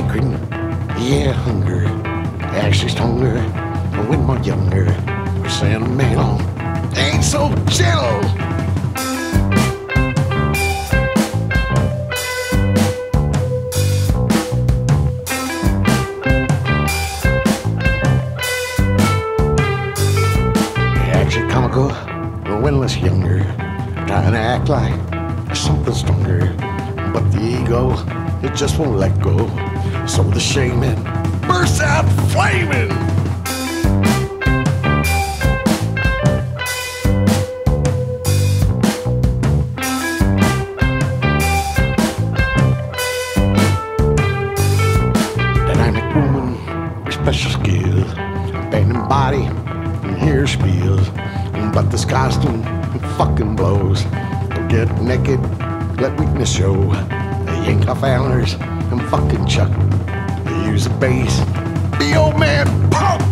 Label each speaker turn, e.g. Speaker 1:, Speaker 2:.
Speaker 1: couldn't, yeah, hunger, actually stronger. When we're younger, we're sentimental, ain't so gentle. Actually comical, when less younger, trying to act like something stronger, but the ego, it just won't let go. So the shaman bursts out flaming. Dynamic woman with special skill, abandoned body and hair spiels, but this costume fucking blows. Get naked, let weakness show. They yank off antlers and fucking chuck. They use a bass, the old man pump.